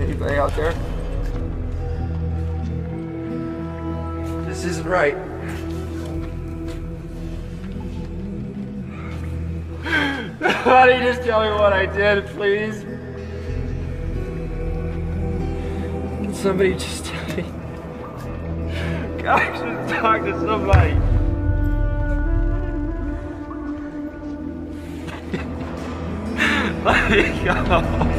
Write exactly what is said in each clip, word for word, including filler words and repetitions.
Anybody out there? This isn't right. Why don't you just tell me what I did, please? Can somebody just tell me? God, I should talk to somebody. Let me go.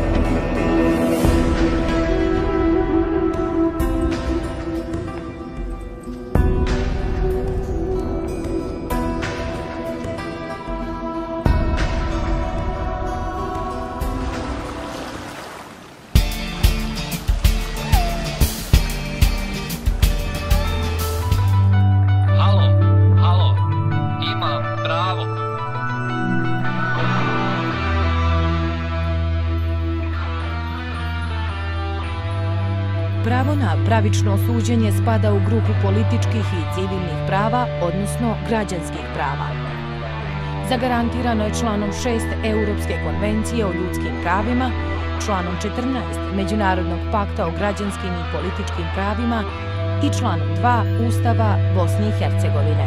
Pravo na pravično suđenje spada u grupu političkih i civilnih prava, odnosno građanskih prava. Zagarantirano je članom šest Europske konvencije o ljudskim pravima, članom četrnaest Međunarodnog pakta o građanskim i političkim pravima i članom dva Ustava Bosne i Hercegovine.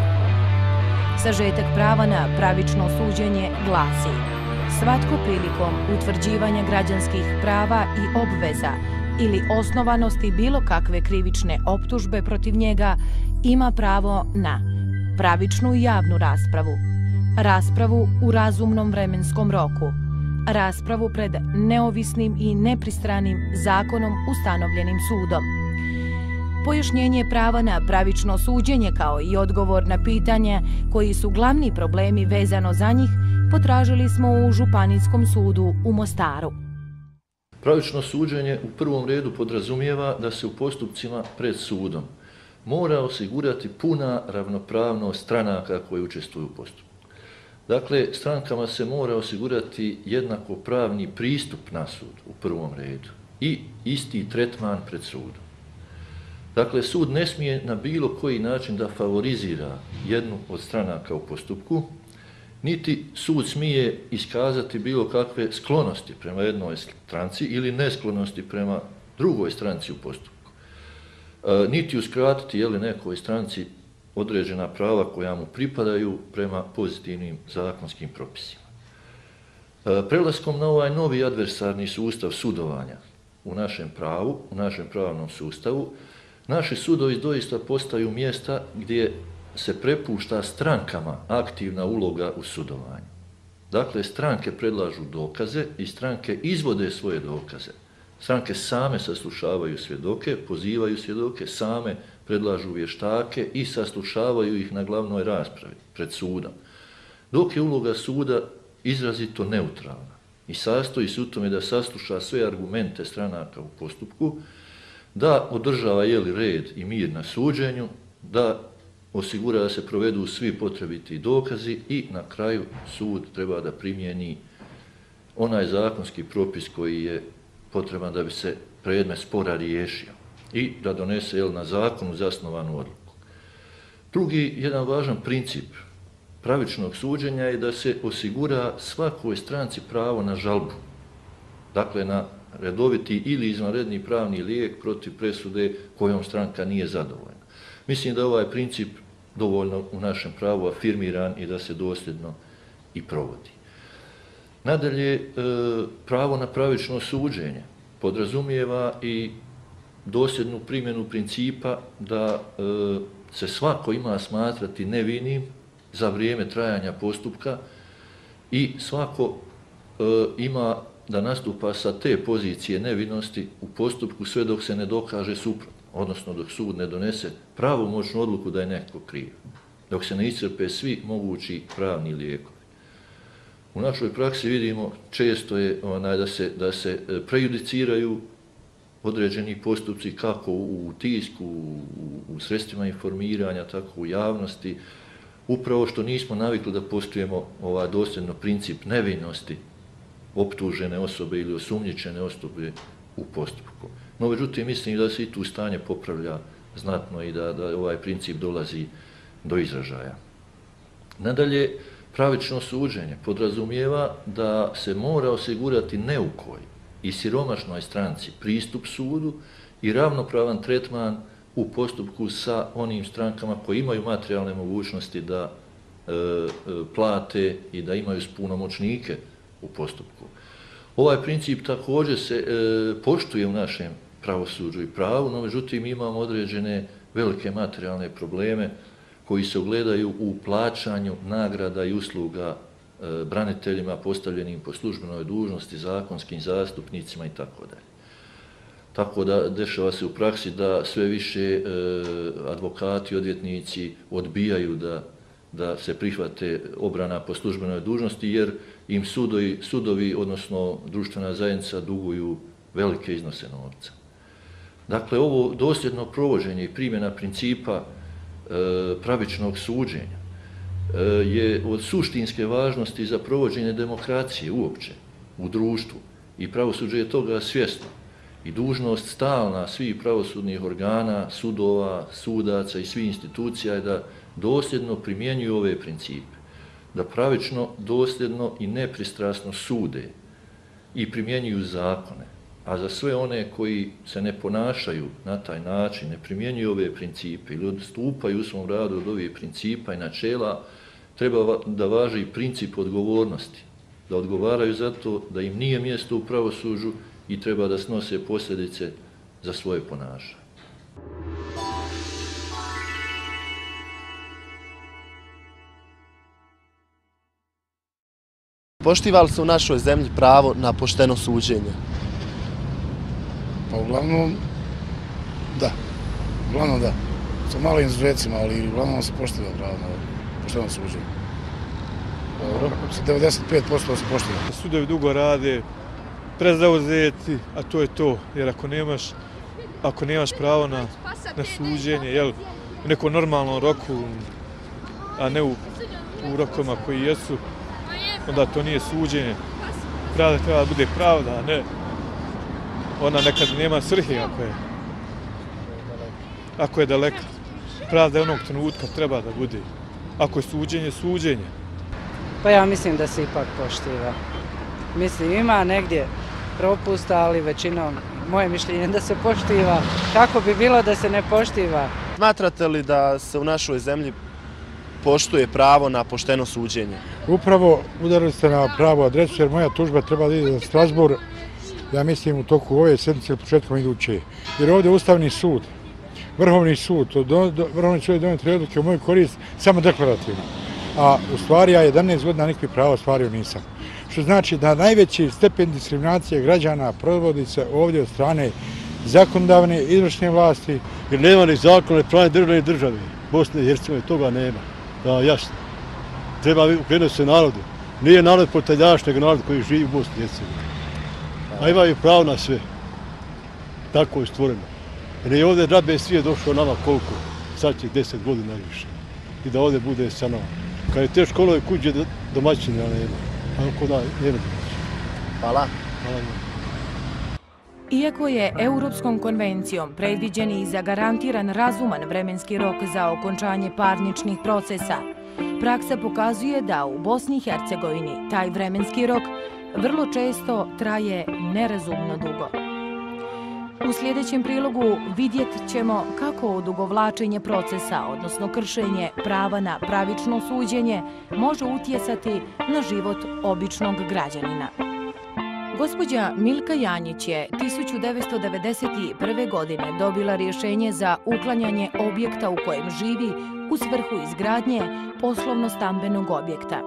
Sažetak prava na pravično suđenje glasi: svatko prilikom utvrđivanja građanskih prava i obveza ili osnovanosti bilo kakve krivične optužbe protiv njega ima pravo na pravičnu i javnu raspravu, raspravu u razumnom vremenskom roku, raspravu pred neovisnim i nepristranim zakonom ustanovljenim sudom. Pojašnjenje prava na pravično suđenje kao i odgovor na pitanje koji su glavni problemi vezano za njih potražili smo u Županijskom sudu u Mostaru. Pravično suđenje u prvom redu podrazumijeva da se u postupcima pred sudom mora osigurati puna ravnopravnost stranaka koje učestvuju u postupku. Dakle, strankama se mora osigurati jednakopravni pristup na sud u prvom redu i isti tretman pred sudom. Dakle, sud ne smije na bilo koji način da favorizira jednu od stranaka u postupku, niti sud smije iskazati bilo kakve sklonosti prema jednoj stranci ili nesklonosti prema drugoj stranci u postupku. E, niti uskratiti je li nekoj stranci određena prava koja mu pripadaju prema pozitivnim zakonskim propisima. E, prelaskom na ovaj novi adversarni sustav sudovanja u našem pravu, u našem pravnom sustavu, naši sudovi doista postaju mjesta gdje se prepušta strankama aktivna uloga u sudovanju. Dakle, stranke predlažu dokaze i stranke izvode svoje dokaze. Stranke same saslušavaju svjedoke, pozivaju svjedoke, same predlažu vještake i saslušavaju ih na glavnoj raspravi pred sudom. Dok je uloga suda izrazito neutralna i sastoji se u tome da sasluša sve argumente stranaka u postupku, da održava jeli red i mir na suđenju, da osigura da se provedu svi potrebiti dokazi i na kraju sud treba da primijeni onaj zakonski propis koji je potreban da bi se predmet spora riješio i da donese jel, na zakonu zasnovanu odluku. Drugi, jedan važan princip pravičnog suđenja je da se osigura svakoj stranci pravo na žalbu, dakle na redoviti ili izvanredni pravni lijek protiv presude kojom stranka nije zadovoljna. Mislim da je ovaj princip dovoljno u našem pravu afirmiran i da se dosljedno i provodi. Nadalje, pravo na pravično suđenje podrazumijeva i dosljednu primjenu principa da se svako ima smatrati nevinim za vrijeme trajanja postupka i svako ima da nastupa sa te pozicije nevinosti u postupku sve dok se ne dokaže suprotno, odnosno dok sud ne donese pravomoćnu odluku da je neko kriv, dok se ne iscrpe svi mogući pravni lijekovi. U našoj praksi vidimo često je onaj, da, se, da se prejudiciraju određeni postupci kako u tisku, u, u sredstvima informiranja, tako u javnosti, upravo što nismo navikli da poštujemo ovaj dosljedno princip nevinosti optužene osobe ili osumnjičene osobe u postupku. No, međutim, mislim da se i tu stanje popravlja znatno i da, da ovaj princip dolazi do izražaja. Nadalje, pravično suđenje podrazumijeva da se mora osigurati neukoj i siromašnoj stranci pristup sudu i ravnopravan tretman u postupku sa onim strankama koji imaju materijalne mogućnosti da e, plate i da imaju punomoćnike u postupku. Ovaj princip također se e, poštuje u našem pravosuđu i pravu, no međutim imamo određene velike materijalne probleme koji se ogledaju u plaćanju nagrada i usluga e, braniteljima postavljenim po službenoj dužnosti, zakonskim zastupnicima i tako dalje. Tako da dešava se u praksi da sve više e, advokati, odvjetnici odbijaju da, da se prihvate obrana po službenoj dužnosti jer im sudovi, sudovi, odnosno društvena zajednica duguju velike iznose novca. Dakle, ovo dosljedno provođenje i primjena principa e, pravičnog suđenja e, je od suštinske važnosti za provođenje demokracije uopće u društvu i pravosuđe je toga svjesno. I dužnost stalna svih pravosudnih organa, sudova, sudaca i svih institucija je da dosljedno primjenjuju ove principe, da pravično, dosljedno i nepristrasno sude i primjenjuju zakone, a za sve one koji se ne ponašaju na taj način, ne primjenjuju ove principe ili odstupaju u svom radu od ovih principa i načela, treba da važi princip odgovornosti, da odgovaraju za to da im nije mjesto u pravosuđu i treba da snose posljedice za svoje ponašanje. Poštiva li se u našoj zemlji pravo na pošteno suđenje? Pa uglavnom, da. Uglavnom da. Sa malim izuzecima, ali uglavnom se poštiva pravo na pošteno suđenje. Dobro. devedeset pet posto se poštiva. Sudovi dugo rade, prezauzeti, a to je to. Jer ako nemaš, ako nemaš pravo na, na suđenje, jel, u nekom normalnom roku, a ne u, u rokovima koji jesu, onda to nije suđenje. Pravda treba da bude pravda, a ne ona nekad nema svrhe ako je, ako je daleka. Pravda je onog trenutka treba da bude. Ako je suđenje, suđenje. Pa ja mislim da se ipak poštiva. Mislim, ima negdje propusta, ali većinom moje mišljenje da se poštiva. Kako bi bilo da se ne poštiva? Smatrate li da se u našoj zemlji poštuje pravo na pošteno suđenje? Upravo udarili ste na pravu adresu jer moja tužba treba da ide za Strasbourg, ja mislim u toku ove sedmice ili početkom iduće. Jer ovdje Ustavni sud, Vrhovni sud, Vrhovni sud je donijeti odluke u moju korist samo deklarativno. A u stvari ja jedanaest godina nikakvih prava ostvario nisam. Što znači da najveći stepen diskriminacije građana provodi se ovdje od strane zakonodavne i izvršne vlasti. Jer nema ni zakona, ni pravne države, države. Bosne i Hercegovine toga nema. Da, jasno. Treba ukrenuti se narodu. Nije narod poteljaš, nego narod koji živi u Bosni i Hercegovini. A imaju pravo na sve. Tako je stvoreno. Jer je ovdje džabe svijet došao nama koliko? Sad će deset godina više. I da ovdje bude sa nama. Kad je te školove kuće domaćine, a nema. A kod nema domaćine. Hvala. Hvala. Iako je Europskom konvencijom predviđen i zagarantiran razuman vremenski rok za okončanje parničnih procesa, praksa pokazuje da u Bosni i Hercegovini taj vremenski rok vrlo često traje nerazumno dugo. U sljedećem prilogu vidjet ćemo kako odugovlačenje procesa, odnosno kršenje prava na pravično suđenje, može utjecati na život običnog građanina. Gospođa Milka Janjić je tisuću devetsto devedeset prve. godine dobila rješenje za uklanjanje objekta u kojem živi u svrhu izgradnje poslovno-stambenog objekta.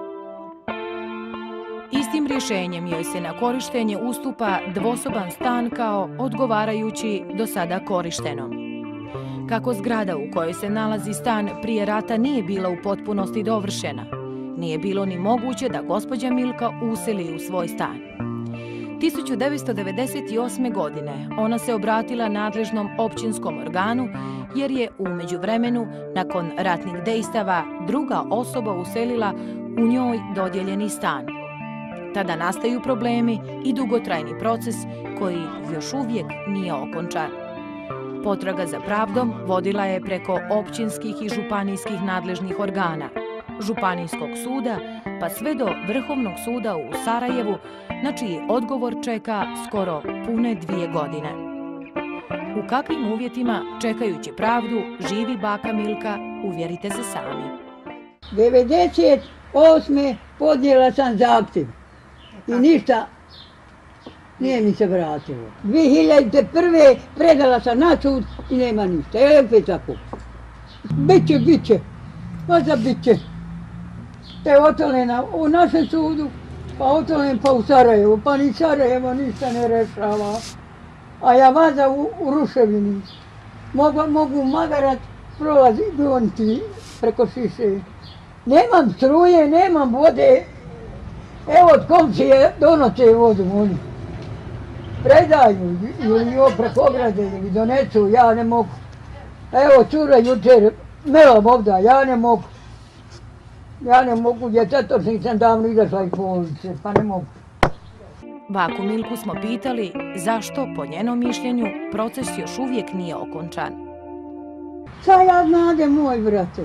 Istim rješenjem joj se na korištenje ustupa dvosoban stan kao odgovarajući do sada korištenom. Kako zgrada u kojoj se nalazi stan prije rata nije bila u potpunosti dovršena, nije bilo ni moguće da gospođa Milka useli u svoj stan. tisuću devetsto devedeset osme. godine ona se obratila nadležnom općinskom organu jer je u međuvremenu, nakon ratnih dejstava, druga osoba uselila u njoj dodjeljeni stan. Tada nastaju problemi i dugotrajni proces koji još uvijek nije okončan. Potraga za pravdom vodila je preko općinskih i županijskih nadležnih organa, Županijskog suda pa sve do Vrhovnog suda u Sarajevu, na čiji odgovor čeka skoro pune dvije godine. U kakvim uvjetima, čekajući pravdu, živi baka Milka, uvjerite se sami. devedeset osme podnijela sam zahtjev i ništa nije mi se vratilo. dvije hiljade prve predala sam na sud i nema ništa. Evo opet tako. Biće, biće. Pa za biće. Te otolena u našem sudu, pa otolen pa u Sarajevu. Pa ni Sarajevo ništa ne rešava. A ja vaza u, u ruševini. Mogu, mogu magarat, prolazi, goniti preko šiše. Nemam struje, nemam vode. Evo od komšije donose vodu oni. Predaju ili jo preko ograde ili donesu, ja ne mogu. Evo cura jučer, melam ovdje, ja ne mogu. Ja ne mogu, djetetom sam davno izašla iz bolnice, pa ne mogu. Baku Milku smo pitali zašto, po njenom mišljenju, proces još uvijek nije okončan. Šta ja znade, moj brate?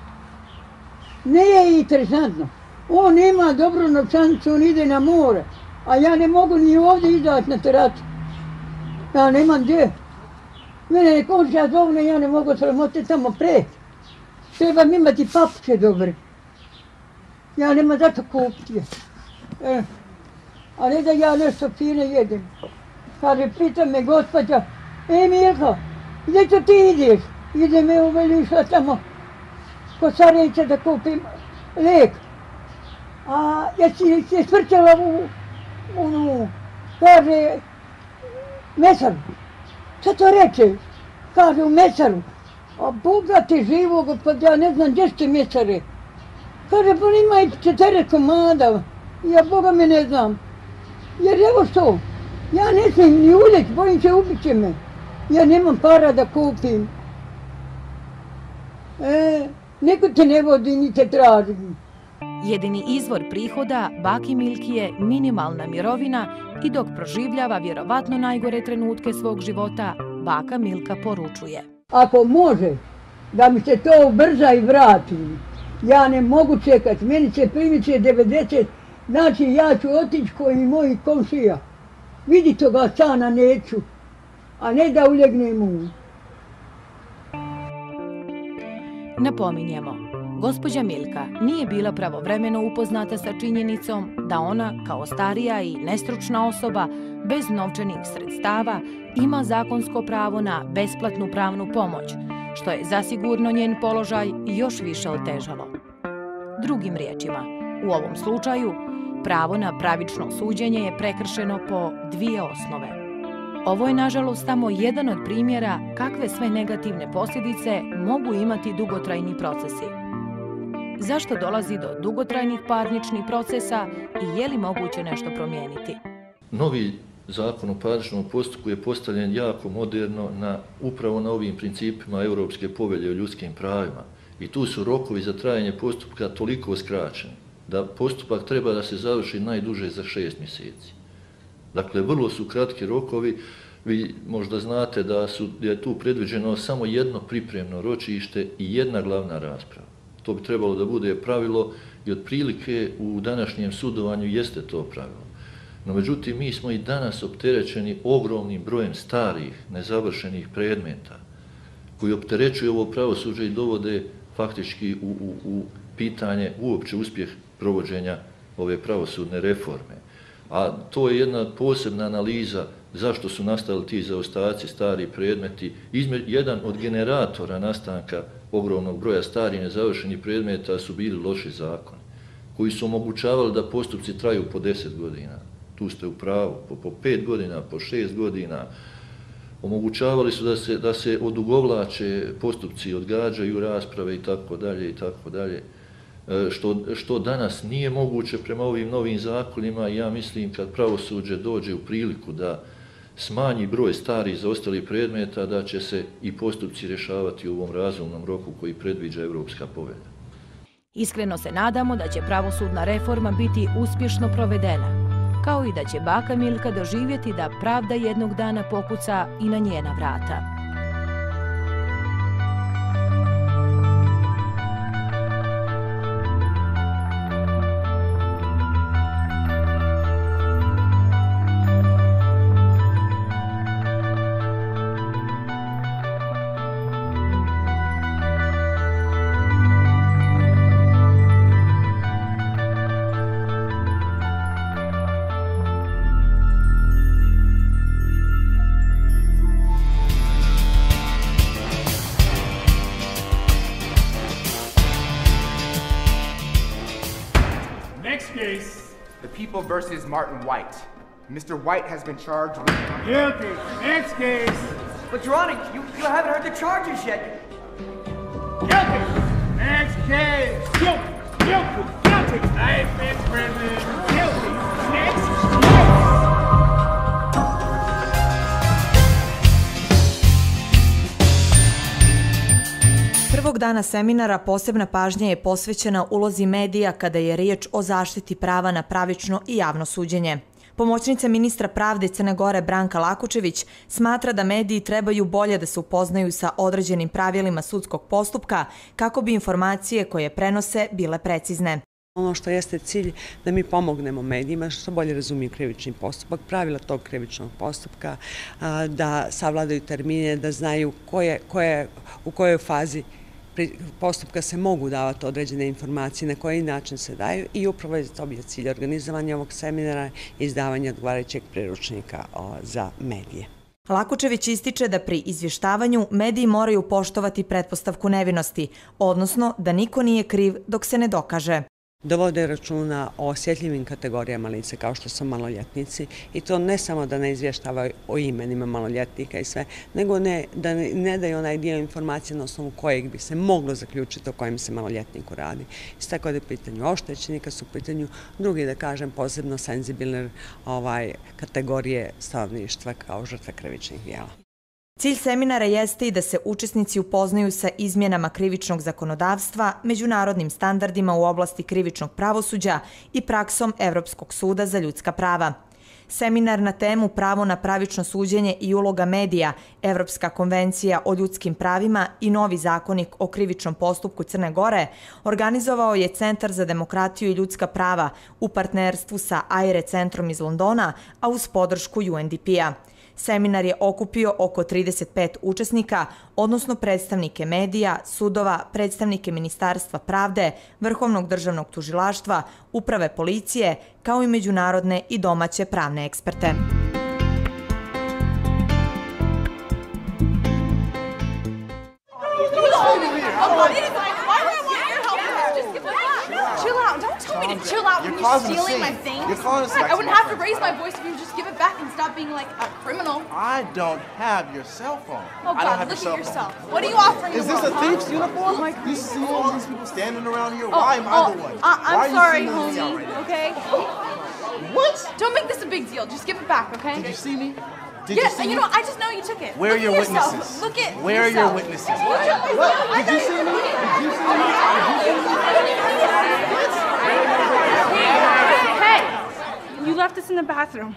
Nije interesantno. On ima dobru novčanicu, on ide na more, a ja ne mogu ni ovdje izaći na terasu. Ja nemam gdje. Mene ne komšija zovne, ja ne mogu sramote tamo pred. Trebam imati papuče dobre. Ja nema zato kupiti. E, a ne da ja nešto fine jedem. Kaže, pita me gospođa, e Milka, gdje to ti ideš? Ide me u Veliša tamo kod Sarajevca da kupim lijek. A jesi se svrćala u, u, kaže, mesaru. Šta to reče? Kaže, u mesaru. A Boga te živog, pa ja ne znam gdje ste mesare. Kaže, pa ima i četiri komada. Ja Boga me ne znam. Jer evo što, ja ne smijem ni uljeć, bojim se ubit će me. Ja nemam para da kupim. E, neko te ne vodi, ni te traži. Jedini izvor prihoda baki Milki je minimalna mirovina i dok proživljava vjerovatno najgore trenutke svog života, baka Milka poručuje. Ako može da mi se to ubrza i vrati, ja ne mogu čekati, meni se primit će devedeset, znači ja ću otići koji moji komšija. Vidi toga stana neću, a ne da ulegnem u. Napominjemo, gospođa Milka nije bila pravovremeno upoznata sa činjenicom da ona, kao starija i nestručna osoba, bez novčanih sredstava, ima zakonsko pravo na besplatnu pravnu pomoć, što je zasigurno njen položaj još više otežalo. Drugim riječima, u ovom slučaju, pravo na pravično suđenje je prekršeno po dvije osnove. Ovo je, nažalost, samo jedan od primjera kakve sve negativne posljedice mogu imati dugotrajni procesi. Zašto dolazi do dugotrajnih parničnih procesa i je li moguće nešto promijeniti? Novi zakon o parničnom postupku je postavljen jako moderno na, upravo na ovim principima Europske povelje o ljudskim pravima. I tu su rokovi za trajanje postupka toliko skraćeni da postupak treba da se završi najduže za šest mjeseci. Dakle, vrlo su kratki rokovi. Vi možda znate da su, je tu predviđeno samo jedno pripremno ročište i jedna glavna rasprava. To bi trebalo da bude pravilo i otprilike u današnjem sudovanju jeste to pravilo. No, međutim, mi smo i danas opterećeni ogromnim brojem starih, nezavršenih predmeta koji opterećuju ovo pravosuđe i dovode faktički u, u, u pitanje uopće uspjeh provođenja ove pravosudne reforme. A to je jedna posebna analiza zašto su nastali ti zaostaci, stari predmeti. Izme, jedan od generatora nastanka ogromnog broja starih nezavršenih predmeta su bili loši zakoni, koji su omogućavali da postupci traju po deset godina. Tu ste u pravu, po, po pet godina, po šest godina. Omogućavali su da se, da se odugovlače postupci, odgađaju rasprave i tako dalje i tako dalje. Što, što danas nije moguće prema ovim novim zakonima. Ja mislim kad pravosuđe dođe u priliku da smanji broj starih zaostalih predmeta, da će se i postupci rješavati u ovom razumnom roku koji predviđa Europska povelja. Iskreno se nadamo da će pravosudna reforma biti uspješno provedena, kao i da će baka Milka doživjeti da pravda jednog dana pokuca i na njena vrata. People versus Martin White. Mister White has been charged with... Guilty. Next case. But Your Honor, you, you haven't heard the charges yet. Guilty. Next case. Guilty. Guilty. Guilty. Life in prison. Guilty. Next case. Prvog dana seminara posebna pažnja je posvećena ulozi medija kada je riječ o zaštiti prava na pravično i javno suđenje. Pomoćnica ministra pravde Crne Gore Branka Lakučević smatra da mediji trebaju bolje da se upoznaju sa određenim pravilima sudskog postupka kako bi informacije koje prenose bile precizne. Ono što jeste cilj da mi pomognemo medijima što bolje razumiju krivični postupak, pravila tog krivičnog postupka, da savladaju termine, da znaju koje, koje, u kojoj fazi postupka se mogu davati određene informacije, na koji način se daju i upravo je to bio cilj organizovanja ovog seminara i izdavanja odgovarajućeg priručnika za medije. Lakučević ističe da pri izvještavanju mediji moraju poštovati pretpostavku nevinosti, odnosno da niko nije kriv dok se ne dokaže. Da vode računa o osjetljivim kategorijama lice kao što su maloljetnici i to ne samo da ne izvještavaju o imenima maloljetnika i sve, nego ne, da ne, ne daju onaj dio informacije na osnovu kojeg bi se moglo zaključiti o kojem se maloljetniku radi. Isto tako da je pitanju oštećenika, su u pitanju drugi, da kažem, posebno senzibilne ovaj, kategorije stanovništva kao žrtve krivičnih djela. Cilj seminara jeste i da se učesnici upoznaju sa izmjenama krivičnog zakonodavstva, međunarodnim standardima u oblasti krivičnog pravosuđa i praksom Evropskog suda za ljudska prava. Seminar na temu Pravo na pravično suđenje i uloga medija, Evropska konvencija o ljudskim pravima i novi zakonik o krivičnom postupku Crne Gore organizovao je Centar za demokratiju i ljudska prava u partnerstvu sa Aire centrom iz Londona, a uz podršku U N D P-a. Seminar je okupio oko trideset pet učesnika, odnosno predstavnike medija, sudova, predstavnike Ministarstva pravde, Vrhovnog državnog tužilaštva, uprave policije, kao i međunarodne i domaće pravne eksperte. Chill out. Don't tell me to chill out when you're stealing my things. I wouldn't have to raise my voice if you would just give it back and stop being like a criminal. I don't have your cell phone. Oh God, look at yourself. What are you offering? Is this a thief's uniform? You see all these people standing around here? Why am I the one? I'm sorry, homie. Okay? What? Don't make this a big deal. Just give it back, okay? Did you see me? Did yes, you see and you me? know, I just know you took it. Where are your yourself. witnesses? Look at Where yourself. are your witnesses? What? Did you see me? Did you see me? Hey, you left us in the bathroom.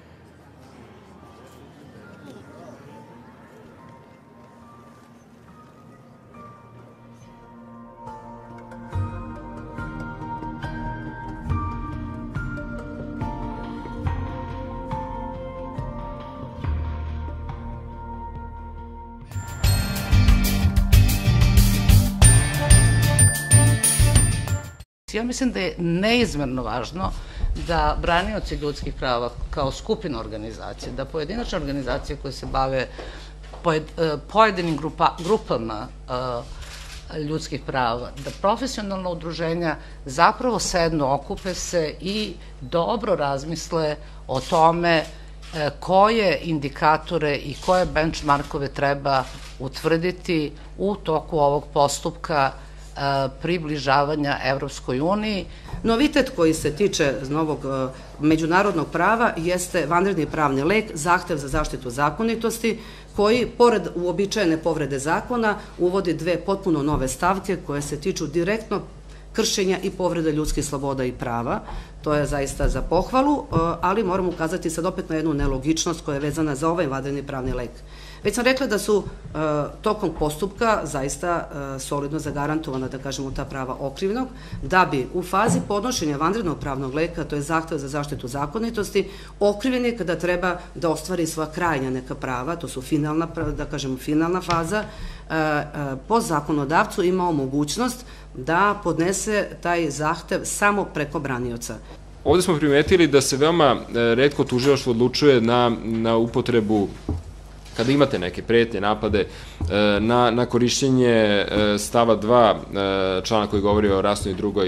Ja mislim da je neizmjerno važno da branioci ljudskih prava kao skupina organizacije, da pojedinačne organizacije koje se bave pojedinim grupa, grupama ljudskih prava, da profesionalna udruženja zapravo sednu, okupe se i dobro razmisle o tome koje indikatore i koje benchmarkove treba utvrditi u toku ovog postupka približavanja Evropskoj uniji. Novitet koji se tiče novog međunarodnog prava jeste vanredni pravni lek, zahtev za zaštitu zakonitosti, koji, pored uobičajene povrede zakona, uvodi dve potpuno nove stavke koje se tiču direktno kršenja i povrede ljudskih sloboda i prava. To je zaista za pohvalu, ali moram ukazati sad opet na jednu nelogičnost koja je vezana za ovaj vanredni pravni lek. Već sam rekla da su tokom postupka zaista solidno zagarantovana, da kažemo, ta prava okrivnog, da bi u fazi podnošenja vanrednog pravnog leka, to je zahtev za zaštitu zakonitosti, okrivljeni kada treba da ostvari svoja krajnja neka prava, to su finalna, da kažemo, finalna faza, po zakonodavcu imao mogućnost da podnese taj zahtev samo preko branioca. Ovde smo primetili da se veoma retko tužilaštvo odlučuje na, na upotrebu, kada imate neke pretnje, napade, na, na korišćenje stava dva člana koji govori o rasnoj i drugoj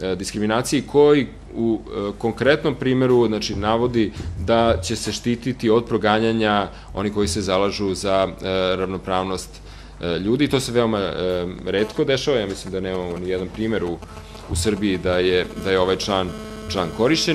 diskriminaciji koji u konkretnom primjeru znači, navodi da će se štititi od proganjanja oni koji se zalažu za ravnopravnost ljudi. To se veoma retko dešava, ja mislim da nemamo ni jedan primjer u, u Srbiji da je, da je ovaj član, član korišćen.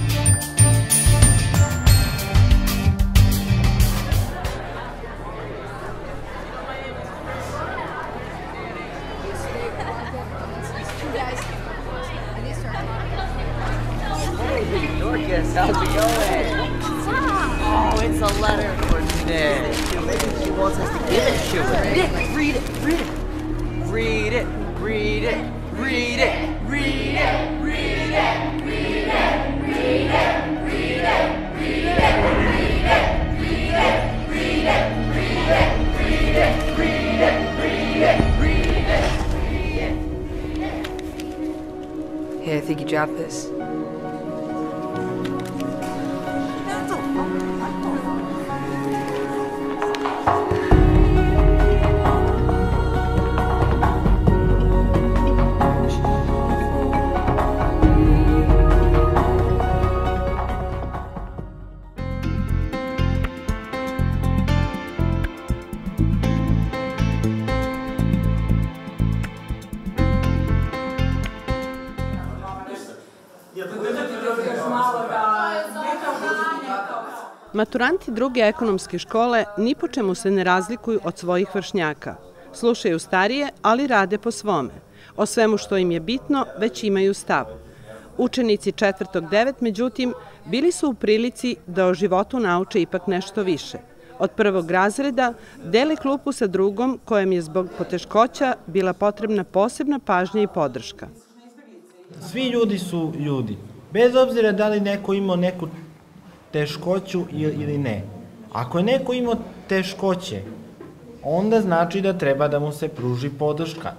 How's it going? Oh, it's a letter for today. Maybe she wants us to give it to her. Read it, read it, read it. Read it, read it, read it, read it, read it, read it, read it, read it, read it, read it, read it, read it, read it, read it, read it, read it, read it. Hey, I think you dropped this. Maturanti druge ekonomske škole ni po čemu se ne razlikuju od svojih vršnjaka. Slušaju starije, ali rade po svome. O svemu što im je bitno već imaju stav. Učenici četvrtog devet, međutim, bili su u prilici da o životu nauče ipak nešto više. Od prvog razreda dele klupu sa drugom kojem je zbog poteškoća bila potrebna posebna pažnja i podrška. Svi ljudi su ljudi. Bez obzira da li neko imao neku teškoću ili ne. Ako je neko imao teškoće, onda znači da treba da mu se pruži podrška.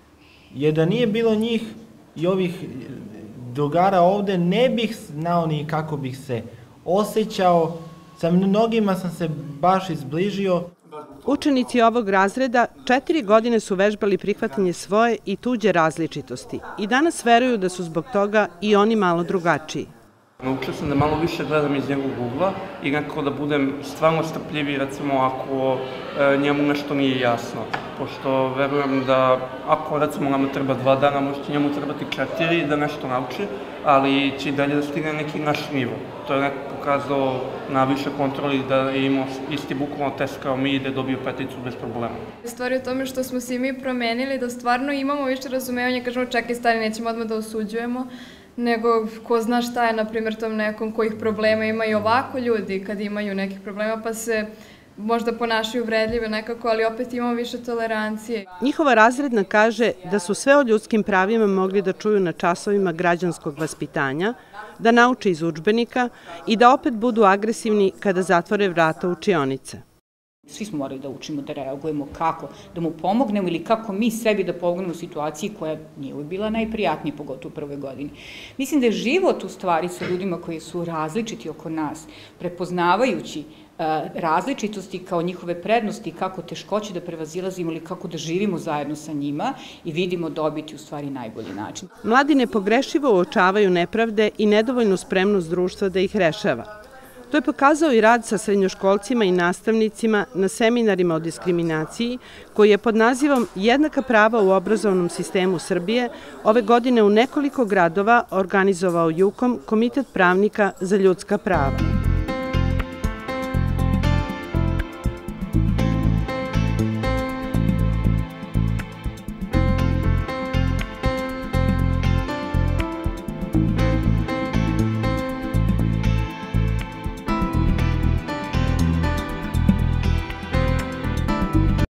Jer da nije bilo njih i ovih drugara ovde, ne bih znao ni kako bih se osjećao. Sa mnogima sam se baš izbližio. Učenici ovog razreda četiri godine su vežbali prihvatanje svoje i tuđe različitosti i danas veruju da su zbog toga i oni malo drugačiji. Naučio sam da malo više gledam iz njegovog ugla i nekako da budem stvarno strpljiviji, recimo ako e, njemu nešto nije jasno. Pošto verujem da ako recimo nama treba dva dana, možda će njemu trebati četiri da nešto nauči, ali će i dalje da stigne neki naš nivo. To je neko pokazao na više kontroli da je imao isti bukvalno test kao mi i da je dobio peticu bez problema. Stvar je u tome što smo se i mi promenili, da stvarno imamo više razumevanja, kažemo čekaj stari, nećemo odmah da osuđujemo, nego ko zna šta je, na primjer, tom nekom kojih problema ima i ovako ljudi kad imaju nekih problema, pa se možda ponašaju vredljive nekako, ali opet imamo više tolerancije. Njihova razredna kaže da su sve o ljudskim pravima mogli da čuju na časovima građanskog vaspitanja, da nauče iz udžbenika i da opet budu agresivni kada zatvore vrata učionice. Svi smo morali da učimo, da reagujemo kako, da mu pomognemo ili kako mi sebi da pomognemo u situaciji koja nije uvijek bila najprijatnija, pogotovo u prvoj godini. Mislim da je život u stvari sa ljudima koji su različiti oko nas, prepoznavajući različitosti kao njihove prednosti, kako teškoće da prevazilazimo ili kako da živimo zajedno sa njima i vidimo dobiti u stvari najbolji način. Mladi nepogrešivo uočavaju nepravde i nedovoljnu spremnost društva da ih rešava. To je pokazao i rad sa srednjoškolcima i nastavnicima na seminarima o diskriminaciji, koji je pod nazivom Jednaka prava u obrazovnom sistemu Srbije ove godine u nekoliko gradova organizovao JUKOM, Komitet pravnika za ljudska prava.